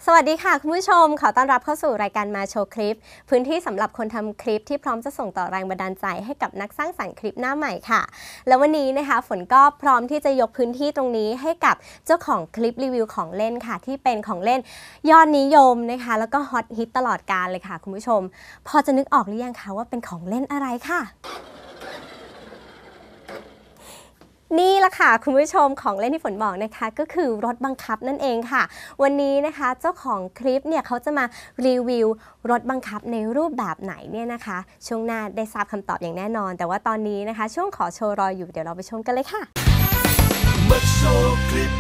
สวัสดีค่ะคุณผู้ชมขอต้อนรับเข้าสู่รายการมาโชว์คลิปพื้นที่สำหรับคนทำคลิปที่พร้อมจะส่งต่อแรงบันดาลใจให้กับนักสร้างสรรค์คลิปหน้าใหม่ค่ะแล้ววันนี้นะคะฝนก็พร้อมที่จะยกพื้นที่ตรงนี้ให้กับเจ้าของคลิปรีวิวของเล่นค่ะที่เป็นของเล่นยอดนิยมนะคะแล้วก็ฮอตฮิตตลอดกาลเลยค่ะคุณผู้ชมพอจะนึกออกหรือยังคะว่าเป็นของเล่นอะไรค่ะนี่แหละค่ะคุณผู้ชมของเล่นที่ฝนบอกนะคะก็คือรถบังคับนั่นเองค่ะวันนี้นะคะเจ้าของคลิปเนี่ยเขาจะมารีวิวรถบังคับในรูปแบบไหนเนี่ยนะคะช่วงหน้าได้ทราบคำตอบอย่างแน่นอนแต่ว่าตอนนี้นะคะช่วงขอโชว์รออยู่เดี๋ยวเราไปชมกันเลยค่ะมาโชว์คลิป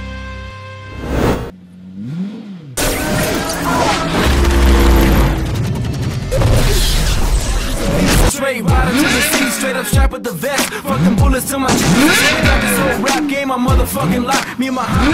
Straight rider to the sea, straight up strap with the vest. Fuck them bullets to my chest. Got this whole rap game, my motherfucking life. Me and my hot.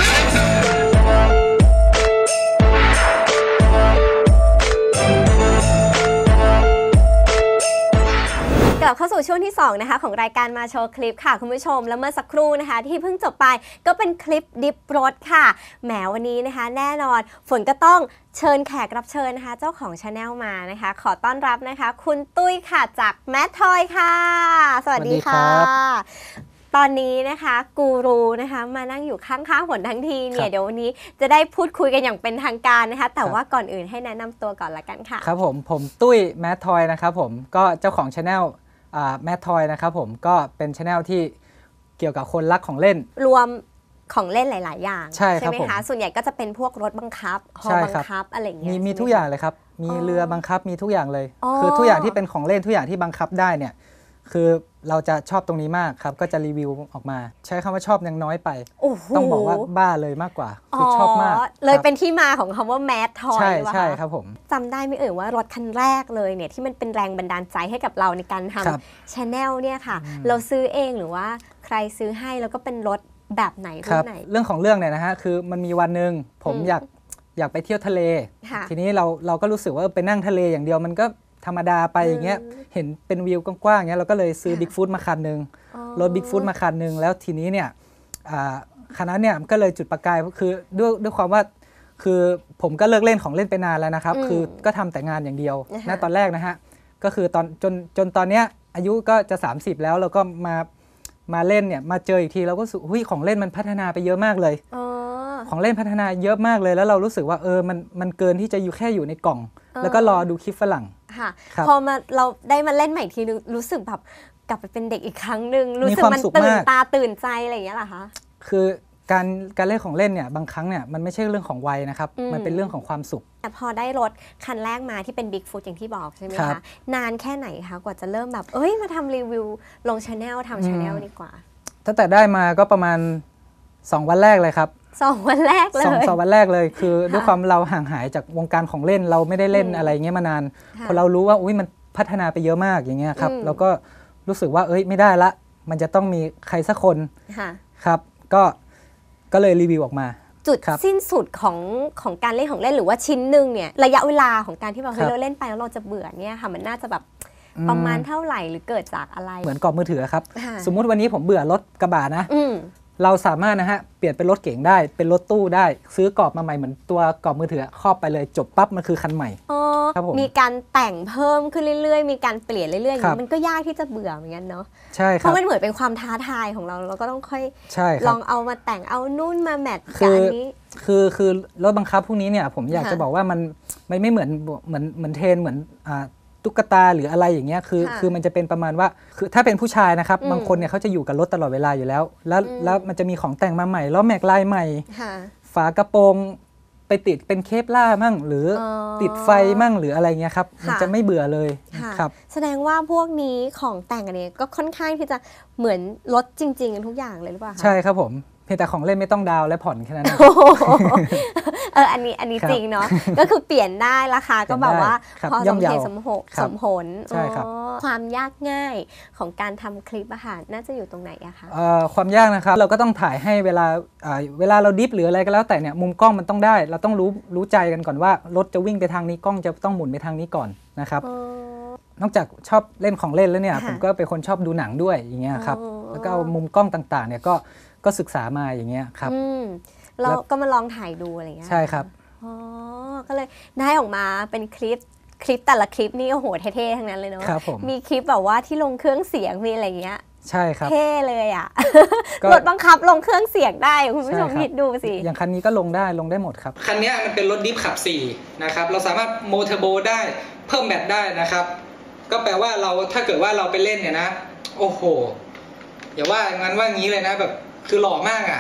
กลับเข้าสู่ช่วงที่2นะคะของรายการมาโชว์คลิปค่ะคุณผู้ชมแล้วเมื่อสักครู่นะคะที่เพิ่งจบไปก็เป็นคลิปดิฟรถค่ะแหมวันนี้นะคะแน่นอนฝนก็ต้องเชิญแขกรับเชิญนะคะเจ้าของ Channel มานะคะขอต้อนรับนะคะคุณตุ้ยค่ะจากแมททอยค่ะสวัสดีค่ะตอนนี้นะคะกูรูนะคะมานั่งอยู่ข้างๆฝนทั้งทีเนี่ยเดี๋ยววันนี้จะได้พูดคุยกันอย่างเป็นทางการนะคะแต่ว่าก่อนอื่นให้แนะนำตัวก่อนละกันค่ะครับผมตุ้ยแมททอยนะครับผมก็เจ้าของ Channelแมททอยนะครับผมก็เป็นช anel ที่เกี่ยวกับคนรักของเล่นรวมของเล่นหลายๆอย่างใช่ไหมคะส่วนใหญ่ก็จะเป็นพวกรถบังคับฮอบังคับอะไรอย่างเงี้ยมีทุกอย่างเลยครับมีเรือบังคับมีทุกอย่างเลยคือทุกอย่างที่เป็นของเล่นทุกอย่างที่บังคับได้เนี่ยคือเราจะชอบตรงนี้มากครับก็จะรีวิวออกมาใช้คำว่าชอบยังน้อยไปต้องบอกว่าบ้าเลยมากกว่าคือชอบมากเลยเป็นที่มาของคำว่าแมททอยใช่ครับผมจำได้ไหมว่ารถคันแรกเลยเนี่ยที่มันเป็นแรงบันดาลใจให้กับเราในการทำ Channel เนี่ยค่ะเราซื้อเองหรือว่าใครซื้อให้แล้วก็เป็นรถแบบไหนรุ่นไหนเรื่องของเรื่องเนี่ยนะฮะคือมันมีวันหนึ่งผมอยากไปเที่ยวทะเลทีนี้เราก็รู้สึกว่าไปนั่งทะเลอย่างเดียวมันก็ธรรมดาไปอย่างเงี้ยเห็นเป็นวิวกว้างๆเงี้ยเราก็เลยซื้อบิ๊กฟุตมาคันนึงรถบิ๊กฟุตมาคันนึงแล้วทีนี้เนี่ยคันนั้นเนี่ยก็เลยจุดประกายคือด้วยความว่าคือผมก็เลิกเล่นของเล่นไปนานแล้วนะครับคือก็ทำแต่งานอย่างเดียวนะตอนแรกนะฮะก็คือตอนจนตอนเนี้ยอายุก็จะ30แล้วเราก็มาเล่นเนี่ยมาเจออีกทีเราก็รู้สึกของเล่นมันพัฒนาไปเยอะมากเลยของเล่นพัฒนาเยอะมากเลยแล้วเรารู้สึกว่ามันเกินที่จะอยู่ในกล่องแล้วก็รอดูคลิปฝรั่งค่ะพอเราได้มาเล่นใหม่ทีนึงรู้สึกแบบกลับไปเป็นเด็กอีกครั้งหนึ่งรู้สึกมันตื่นตาตื่นใจอะไรอย่างเงี้ยเหรอคะคือการเล่นของเล่นเนี่ยบางครั้งเนี่ยมันไม่ใช่เรื่องของวัยนะครับมันเป็นเรื่องของความสุขแต่พอได้รถคันแรกมาที่เป็น Big Foot อย่างที่บอกใช่ไหมคะนานแค่ไหนคะกว่าจะเริ่มแบบมาทำรีวิวลง Channel ทำ Channel ดีกว่าตั้งแต่ได้มาก็ประมาณ2วันแรกเลยครับ 2วันแรกเลย 2วันแรกเลยคือด้วยความเราห่างหายจากวงการของเล่นเราไม่ได้เล่นอะไรเงี้ยมานานพอเรารู้ว่ามันพัฒนาไปเยอะมากอย่างเงี้ยครับเราก็รู้สึกว่าไม่ได้ละมันจะต้องมีใครสักคนครับก็เลยรีวิวออกมาจุดสิ้นสุดของการเล่นของเล่นหรือว่าชิ้นหนึ่งเนี่ยระยะเวลาของการที่เราเล่นไปแล้วเราจะเบื่อเนี่ยค่ะมันน่าจะแบบประมาณเท่าไหร่หรือเกิดจากอะไรเหมือนกล่องมือถือครับสมมุติวันนี้ผมเบื่อรถกระบะนะเราสามารถนะฮะเปลี่ยนเป็นรถเก๋งได้เป็นรถตู้ได้ซื้อกรอบมาใหม่เหมือนตัวกรอบมือถือครอบไปเลยจบปั๊บมันคือคันใหม่ครับผมมีการแต่งเพิ่มขึ้นเรื่อยๆมีการเปลี่ยนเรื่อยๆอย่างนี้มันก็ยากที่จะเบื่อเหมือนกันเนาะใช่ครับเพราะมันเหมือนเป็นความท้าทายของเราก็ต้องค่อยลองเอามาแต่งเอานู่นมาแมทกับอันนี้คือรถบังคับพวกนี้เนี่ยผมอยากจะบอกว่ามันไม่เหมือนเทรนเหมือนตุ๊กตาหรืออะไรอย่างเงี้ยคือมันจะเป็นประมาณว่าคือถ้าเป็นผู้ชายนะครับบางคนเนี่ยเขาจะอยู่กับรถตลอดเวลาอยู่แล้วมันจะมีของแต่งมาใหม่ล้อแม็กลายใหม่ฝากระโปรงไปติดเป็นเคปล่ามั่งหรือติดไฟมั่งหรืออะไรเงี้ยครับมันจะไม่เบื่อเลยครับแสดงว่าพวกนี้ของแต่งอันนี้ก็ค่อนข้างที่จะเหมือนรถจริงๆทุกอย่างเลยหรือเปล่าใช่ครับผมเพียงแต่ของเล่นไม่ต้องดาวและผ่อนแค่นั้นอันนี้จริงเนาะก็คือเปลี่ยนได้ราคาก็แบบว่าพอสมเหตุสมผลใช่ครับความยากง่ายของการทำคลิปอาหารน่าจะอยู่ตรงไหนอะคะความยากนะครับเราก็ต้องถ่ายให้เวลาเราดิฟหรืออะไรก็แล้วแต่เนี่ยมุมกล้องมันต้องได้เราต้องรู้ใจกันก่อนว่ารถจะวิ่งไปทางนี้กล้องจะต้องหมุนไปทางนี้ก่อนนะครับนอกจากชอบเล่นของเล่นแล้วเนี่ยผมก็เป็นคนชอบดูหนังด้วยอย่างเงี้ยครับแล้วก็เอามุมกล้องต่างๆเนี่ยก็ศึกษามาอย่างเงี้ยครับเราก็มาลองถ่ายดูอะไรเงี้ยใช่ครับก็เลยได้ออกมาเป็นคลิปแต่ละคลิปนี่โอ้โหเท่ๆทั้งนั้นเลยเนาะครับผมมีคลิปแบบว่าที่ลงเครื่องเสียงมีอะไรเงี้ยใช่ครับเท่เลยอ่ะก็รถบังคับลงเครื่องเสียงได้คุณผู้ชมใช่ครับคิดดูสิอย่างคันนี้ก็ลงได้หมดครับคันนี้มันเป็นรถดิฟขับ4นะครับเราสามารถโมเทอร์โบได้เพิ่มแบตได้นะครับก็แปลว่าเราถ้าเกิดว่าเราไปเล่นเนี่ยนะโอ้โหอย่าว่างั้นว่างี้เลยนะแบบคือหล่อมากอ่ะ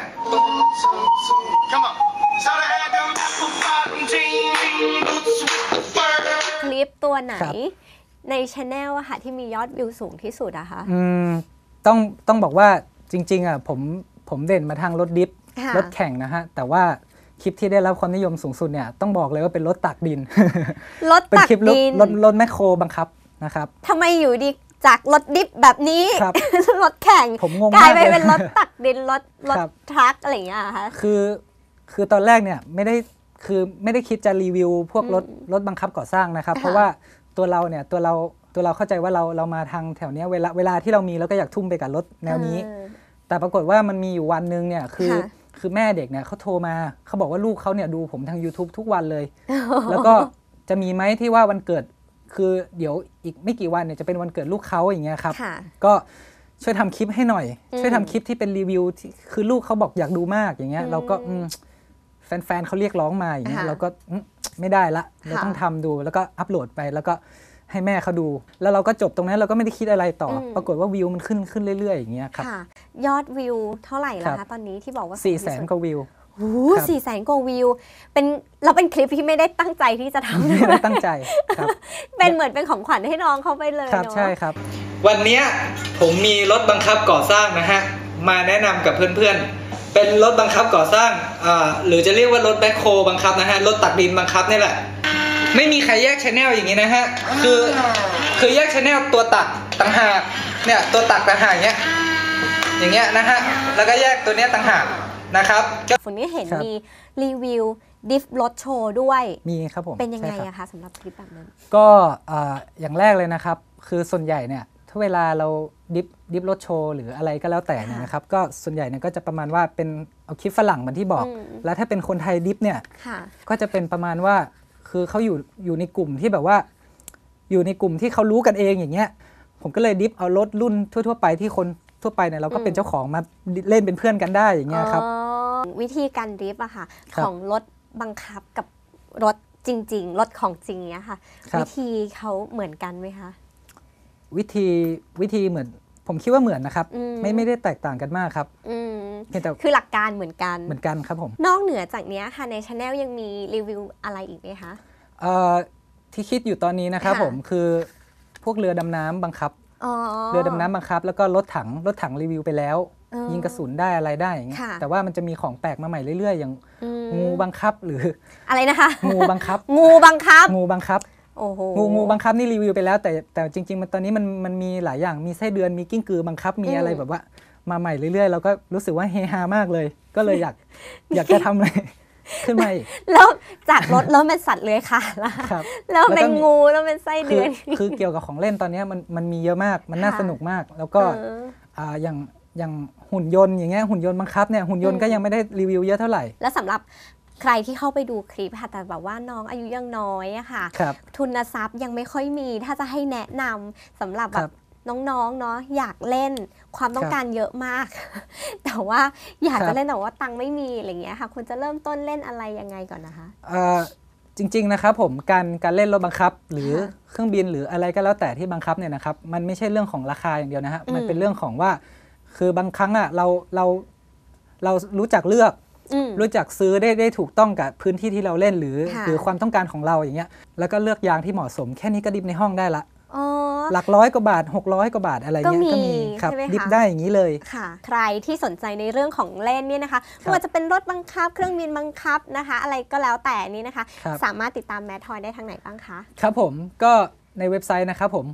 Come on. Shout out at them apple bottom jean boots with the fur. คลิปตัวไหนครับในช anel อะค่ะที่มียอดวิวสูงที่สุดอะคะต้องบอกว่าจริงๆอ่ะผมเด่นมาทางรถดิฟค่ะรถแข่งนะฮะแต่ว่าคลิปที่ได้รับความนิยมสูงสุดเนี่ยต้องบอกเลยว่าเป็นรถตักดินรถเป็นตักคลิปรถดินรถแมคโครบังคับนะครับทำไมอยู่ดีจากรถดิฟแบบนี้ครับรถแข่งผมงงกลายไปมากเลยเป็นรถตักดินรถครับทรัคอะไรอย่างเงี้ยเหรอคะคือตอนแรกเนี่ยไม่ได้คิดจะรีวิวพวกรถบังคับก่อสร้างนะครับค่ะเพราะว่าตัวเราเข้าใจว่าเรามาทางแถวเนี้ยเวลาที่เรามีเราก็อยากทุ่มไปกับรถแนวนี้ แต่ปรากฏว่ามันมีอยู่วันหนึ่งเนี่ยคือแม่เด็กเนี่ยเขาโทรมาเขาบอกว่าลูกเขาเนี่ยดูผมทาง YouTube ทุกวันเลย แล้วก็จะมีไหมที่ว่าวันเกิดคือเดี๋ยวอีกไม่กี่วันเนี่ยจะเป็นวันเกิดลูกเขาอย่างเงี้ยครับค่ะก็ช่วยทำคลิปให้หน่อย ช่วยทำคลิปที่เป็นรีวิวที่คือลูกเขาบอกอยากดูมากอย่างเงี้ยเราก็แฟนๆเขาเรียกร้องมาอย่างเงี้ยค่ะเราก็ไม่ได้ละเราค่ะต้องทำดูแล้วก็อัปโหลดไปแล้วก็ให้แม่เขาดู แล้วเราก็จบตรงนั้นเราก็ไม่ได้คิดอะไรต่ออปรากฏว่าวิวมันขึ้นเรื่อยๆอย่างเงี้ยครับค่ะ ยอดวิวเท่าไหร่แล้วครัคะบตอนนี้ที่บอกว่า 400,000 กว่าวิวโอ้โหครับ 400,000 กว่าวิวเราเป็นคลิปที่ไม่ได้ตั้งใจที่จะทำไม่ได้ตั้งใจครับเป็นเหมือนเป็นของขวัญให้น้องเขาไปเลยครับเนาะใช่ครับ วันนี้ผมมีรถบังคับก่อสร้างนะฮะมาแนะนำกับเพื่อนๆเป็นรถบังคับก่อสร้างหรือจะเรียกว่ารถแบ็คโฮบังคับนะฮะรถตักดินบังคับนี่แหละไม่มีใครแยกชแนลอย่างนี้นะฮะคือแยกชแนลตัวตักต่างหากเนี่ยตัวตักต่างหากอย่างเงี้ยนะฮะแล้วก็แยกตัวเนี้ยต่างหากนะครับฝนก็เห็นครับมีรีวิวดิฟรถโชว์ด้วยมีครับผมเป็นยังไงใช่ครับอะคะสำหรับคลิปแบบนั้นก็อย่างแรกเลยนะครับคือส่วนใหญ่เนี่ยถ้าเวลาเราดิฟรถโชว์หรืออะไรก็แล้วแต่เนี่ยนะครับก็ส่วนใหญ่เนี่ยก็จะประมาณว่าเป็นเอาคลิปฝรั่งเหมือนที่บอก แล้วถ้าเป็นคนไทยดิฟเนี่ยค่ะก็จะเป็นประมาณว่าคือเขาอยู่ในกลุ่มที่แบบว่าอยู่ในกลุ่มที่เขารู้กันเองอย่างเงี้ยผมก็เลยดิฟเอารถรุ่นทั่วๆไปที่คนทั่วไปเนี่ยเราก็เป็นเจ้าของมาเล่นเป็นเพื่อนกันได้อย่างเงี้ยครับวิธีการดริฟต์อะค่ะครับของรถบังคับกับรถจริง ๆ รถของจริงเนี้ยค่ะครับวิธีเขาเหมือนกันไหมคะวิธีเหมือนผมคิดว่าเหมือนนะครับ ไม่ได้แตกต่างกันมากครับอืมเพียงแต่คือหลักการเหมือนกันเหมือนกันครับผมนอกเหนือจากเนี้ยค่ะในช anel ยังมีรีวิวอะไรอีกไหมคะที่คิดอยู่ตอนนี้นะครับค่ะผมคือพวกเรือดำน้ำบังคับอ๋อเรือดำน้ำบังคับ แล้วก็รถถังรีวิวไปแล้วอ๋อยิงกระสุนได้อะไรได้อย่างเงี้ยค่ะแต่ว่ามันจะมีของแปลกมาใหม่เรื่อยๆ อย่างอืมงูบังคับหรืออะไรนะคะงูบังคับงูบังคับงูบังคับโอ้โหงูบังคับนี่รีวิวไปแล้วแต่จริงๆมันตอนนี้มันมีหลายอย่างมีไส้เดือนมีกิ้งกือบังคับมีอะไรแบบว่ามาใหม่เรื่อยๆเราก็รู้สึกว่าเฮฮามากเลย ก็เลยอยากจะทำอะไร ขึ้นมาอีกแล้วจากรถเริ่มเป็นสัตว์เลื้อยคลานละครับแล้วเป็นแล้วก็มีงูแล้วเป็นไส้คืเดืออนคือเกี่ยวกับของเล่นตอนนี้มันมีเยอะมากมันน่าค่ะสนุกมาก แล้วก็เอออย่างหุ่นยนต์อย่างเงี้ยหุ่นยนต์บังคับเนี่ยหุ่นยนต์ก็ยังไม่ได้รีวิวเยอะเท่าไหร่แล้วสำหรับใครที่เข้าไปดูคลิปค่ะแต่แบบว่าน้องอายุยังน้อยอะค่ะครับทุนทรัพย์ยังไม่ค่อยมีถ้าจะให้แนะนำสำหรับแบครับ บน้องๆเนาะอยากเล่นความต้องครับการเยอะมาก แต่ว่าอยากครัจะบเล่นแต่ว่าตังค์ไม่มีอะไรเงี้ยค่ะควรจะเริ่มต้นเล่นอะไรยังไงก่อนนะคะจริงๆนะครับผมการเล่นรถบังคับ หรือค่ะเครื่องบินหรืออะไรก็แล้วแต่ที่บังคับเนี่ยนะครับมันไม่ใช่เรื่องของราคาอย่างเดียวนะฮะมันเป็นเรื่องของว่าคือบางครั้งอ่ะเรารู้จักเลือกอืมรู้จักซื้อได้ถูกต้องกับพื้นที่ที่เราเล่นหรือค่ะหรือความต้องการของเราอย่างเงี้ยแล้วก็เลือกยางที่เหมาะสมแค่นี้ก็ดิฟในห้องได้ละอ๋อหลักร้อยกว่าบาท600 กว่าบาทอะไรเงี้ยก็ก็มีมีครับใช่ไหมคะดิฟได้อย่างนี้เลยค่ะ ใครที่สนใจในเรื่องของเล่นเนี่ยนะคะไม่ว่าจะเป็นรถบังคับ เครื่องบินบังคับนะคะ อะไรก็แล้วแต่นี่นะคะครับสามารถติดตามแมททอยได้ทางไหนบ้างคะครับผมก็ในเว็บไซต์นะครับผม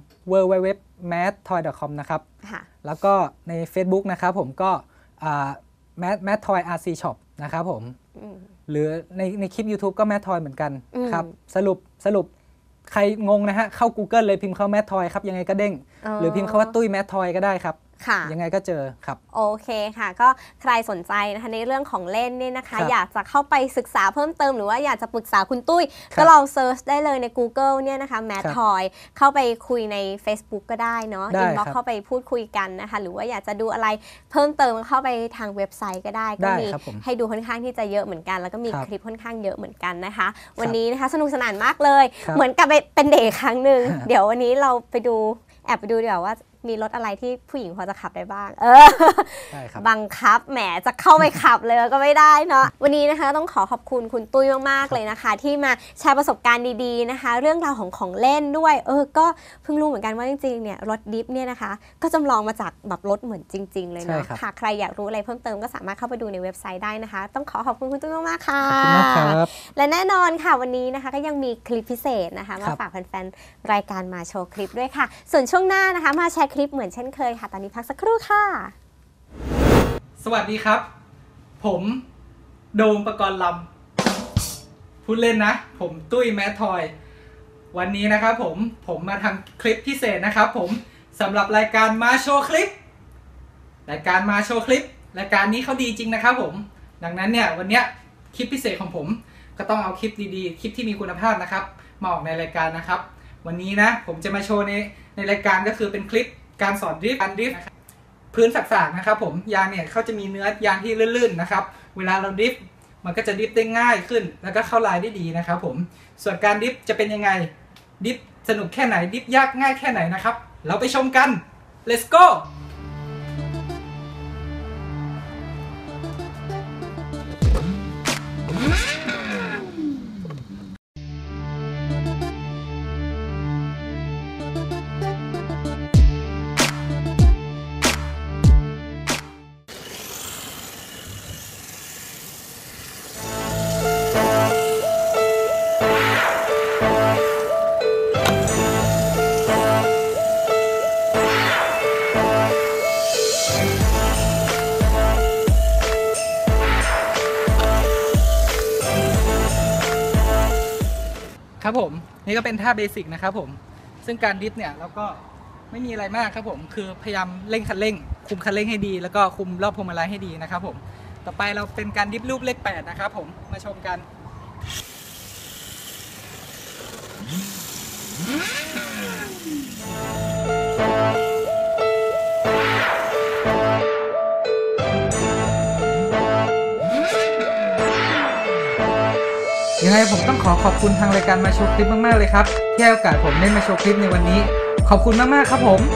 www.mathtoy.com นะครับค่ะแล้วก็ใน Facebook นะครับผมก็mathtoy RC Shop นะครับผมอืมหรือในคลิป YouTube ก็ mathtoy เหมือนกันอืมครับสรุปใครงงนะฮะเข้า Google เลยพิมพ์เข้า mathtoy ครับยังไงก็เด้ง หรือพิมพ์คาว่าตุ้ย mathtoy ก็ได้ครับยังไงก็เจอครับโอเคค่ะก็ใครสนใจนะคะในเรื่องของเล่นเนี่ยนะคะอยากจะเข้าไปศึกษาเพิ่มเติมหรือว่าอยากจะปรึกษาคุณตุ้ยก็ลองเซิร์ชได้เลยใน Google เนี่ยนะคะแมททอยเข้าไปคุยใน Facebook ก็ได้เนาะอินบ็อกเข้าไปพูดคุยกันนะคะหรือว่าอยากจะดูอะไรเพิ่มเติมเข้าไปทางเว็บไซต์ก็ได้ก็มีให้ดูค่อนข้างที่จะเยอะเหมือนกันแล้วก็มีคลิปค่อนข้างเยอะเหมือนกันนะคะวันนี้นะคะสนุกสนานมากเลยเหมือนกับเป็นเด็กครั้งหนึ่งเดี๋ยววันนี้เราไปดูแอบไปดูเดี๋ยวว่ามีรถอะไรที่ผู้หญิงพอจะขับได้บ้างบังคับแหมจะเข้าไปขับเลยก็ไม่ได้เนาะวันนี้นะคะต้องขอบคุณคุณตุ้ยมากๆเลยนะคะที่มาแชร์ประสบการณ์ดีๆนะคะเรื่องราวของเล่นด้วยก็เพิ่งรู้เหมือนกันว่าจริงๆเนี่ยรถดิฟเนี่ยนะคะก็จำลองมาจากแบบรถเหมือนจริงๆเลยเนาะค่ะใครอยากรู้อะไรเพิ่มเติมก็สามารถเข้าไปดูในเว็บไซต์ได้นะคะต้องขอบคุณคุณตุ้ยมากๆค่ะและแน่นอนค่ะวันนี้นะคะก็ยังมีคลิปพิเศษนะคะมาฝากแฟนๆรายการมาโชว์คลิปด้วยค่ะส่วนช่วงหน้านะคะมาแชร์คลิปเหมือนเช่นเคยค่ะตอนนี้พักสักครู่ค่ะสวัสดีครับผมโดมปกรณ์ลำพูดเล่นนะผมตุ้ยแมททอยวันนี้นะครับผมมาทำคลิปพิเศษนะครับผมสำหรับรายการมาโชว์คลิปรายการมาโชว์คลิปรายการนี้เขาดีจริงนะครับผมดังนั้นเนี่ยวันนี้คลิปพิเศษของผมก็ต้องเอาคลิปดีๆคลิปที่มีคุณภาพนะครับมาออกในรายการนะครับวันนี้นะผมจะมาโชว์ในรายการก็คือเป็นคลิปการสอนดริฟต์นะครับพื้นสักๆนะครับผมยางเนี่ยเขาจะมีเนื้อยางที่ลื่นๆนะครับเวลาเราดริฟต์มันก็จะดริฟต์ได้ง่ายขึ้นแล้วก็เข้าลายได้ดีนะครับผมส่วนการดริฟต์จะเป็นยังไงดริฟต์สนุกแค่ไหนดริฟต์ยากง่ายแค่ไหนนะครับเราไปชมกัน let's goครับผมนี่ก็เป็นท่าเบสิกนะครับผมซึ่งการดริฟต์เนี่ยเราก็ไม่มีอะไรมากครับผมคือพยายามเร่งคันเร่งคุมคันเร่งให้ดีแล้วก็คุมรอบพวงมาลัยให้ดีนะครับผมต่อไปเราเป็นการดริฟต์รูปเลข8นะครับผมมาชมกันยังไงผมต้องขอบคุณทางรายการมาโชว์คลิปมากๆเลยครับที่ให้โอกาสผมได้มาโชว์คลิปในวันนี้ขอบคุณมากๆครับผม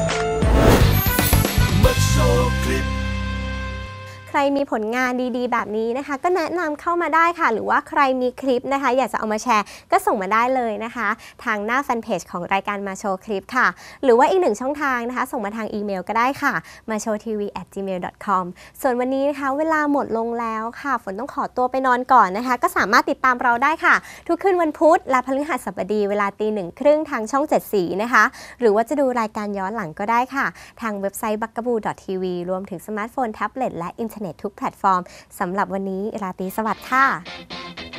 ใครมีผลงานดีๆแบบนี้นะคะก็แนะนำเข้ามาได้ค่ะหรือว่าใครมีคลิปนะคะอยากจะเอามาแชร์ก็ส่งมาได้เลยนะคะทางหน้าแฟนเพจของรายการมาโชว์คลิปค่ะหรือว่าอีกหนึ่งช่องทางนะคะส่งมาทางอีเมลก็ได้ค่ะmashowtv@gmail.com ส่วนวันนี้นะคะเวลาหมดลงแล้วค่ะฝนต้องขอตัวไปนอนก่อนนะคะก็สามารถติดตามเราได้ค่ะทุกคืนวันพุธและพฤหัสบดีเวลา 1:30 ทางช่อง7สีนะคะหรือว่าจะดูรายการย้อนหลังก็ได้ค่ะทางเว็บไซต์ bugaboo.tv รวมถึงสมาร์ทโฟนแท็บเล็ตและอินเทอร์เน็ตทุกแพลตฟอร์มสำหรับวันนี้ราตรีสวัสดิ์ค่ะ